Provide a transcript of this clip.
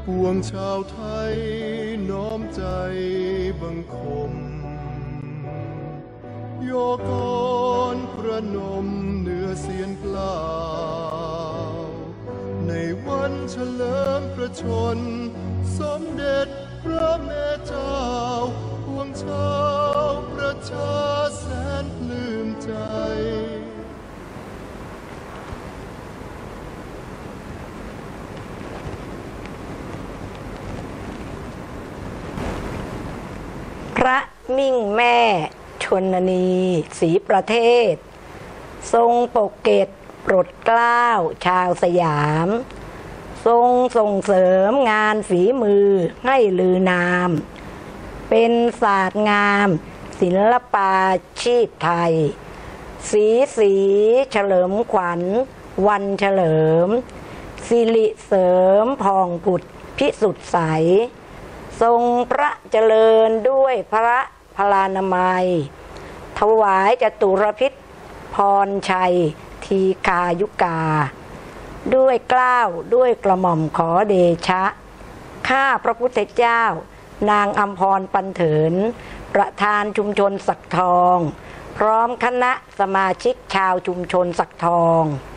ปวงชาวไทยน้อมใจบังคมโยกรพระนมเหนือเสียนกล้าวในวันเฉลิมพระชนสมเด็จพระแม่เจ้าปวงชาวประชาแสนปลื้มใจพระมิ่งแม่ชนนีศรีประเทศทรงปกเกตโปรดเกล้าชาวสยามทรงส่งเสริมงานฝีมือให้ลือนามเป็นศาสตร์งามศิลปาชีพไทยสีเฉลิมขวัญวันเฉลิมสิริเสริมพองผุดพิสุทธิ์ใสทรงพระเจริญด้วยพระพลานามัยถวายจตุรพิธพรชัยทีคายุกาด้วยเกล้าด้วยกระหม่อมขอเดชะข้าพระพุทธเจ้านางอัมพรปันเถินประธานชุมชนสักทองพร้อมคณะสมาชิกชาวชุมชนสักทอง